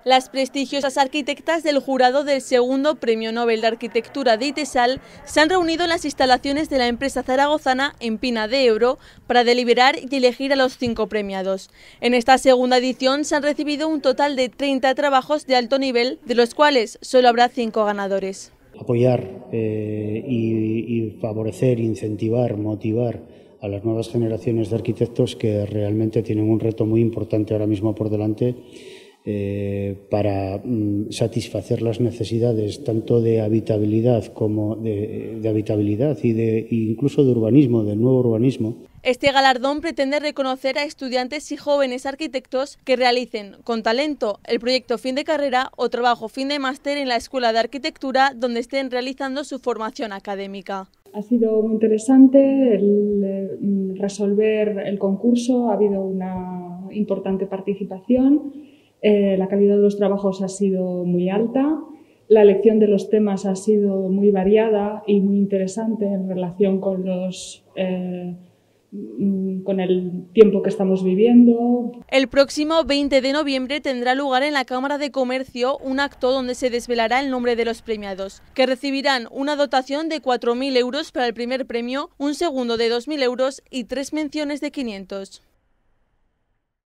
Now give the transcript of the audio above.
Las prestigiosas arquitectas del jurado del segundo Premio Nobel de Arquitectura de ITESAL se han reunido en las instalaciones de la empresa zaragozana en Pina de Ebro para deliberar y elegir a los 5 premiados. En esta segunda edición se han recibido un total de 30 trabajos de alto nivel, de los cuales solo habrá 5 ganadores. Apoyar y favorecer, incentivar, motivar a las nuevas generaciones de arquitectos que realmente tienen un reto muy importante ahora mismo por delante para satisfacer las necesidades tanto de habitabilidad como de habitabilidad e incluso de urbanismo, del nuevo urbanismo. Este galardón pretende reconocer a estudiantes y jóvenes arquitectos que realicen con talento el proyecto fin de carrera o trabajo fin de máster en la Escuela de Arquitectura donde estén realizando su formación académica. Ha sido muy interesante resolver el concurso, ha habido una importante participación, la calidad de los trabajos ha sido muy alta, la elección de los temas ha sido muy variada y muy interesante en relación con el tiempo que estamos viviendo. El próximo 20 de noviembre tendrá lugar en la Cámara de Comercio un acto donde se desvelará el nombre de los premiados, que recibirán una dotación de 4.000 euros para el primer premio, un segundo de 2.000 euros y 3 menciones de 500.